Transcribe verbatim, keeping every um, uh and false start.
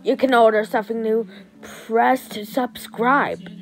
you can order something new, press to subscribe.